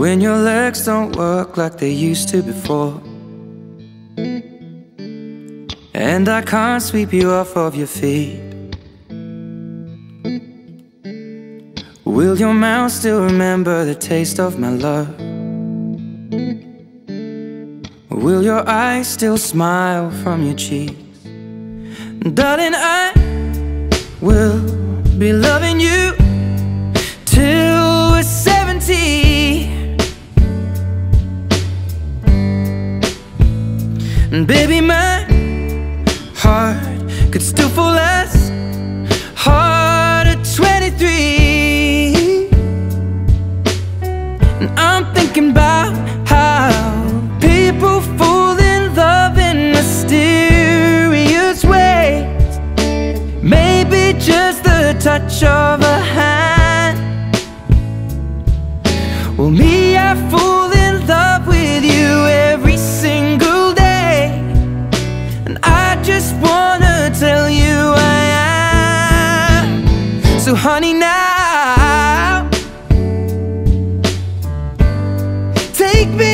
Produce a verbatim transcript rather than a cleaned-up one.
when your legs don't work like they used to before, and I can't sweep you off of your feet. Will your mouth still remember the taste of my love? Will your eyes still smile from your cheeks? Darling, I will be loving you till we're seventy. And baby, my heart could still fall as hard at twenty-three. And I'm thinking about how people fall in love in mysterious ways. Maybe just the touch of a hand. Well, me, I fall in love with you every single day, and I just wanna tell you I am. So honey, now take me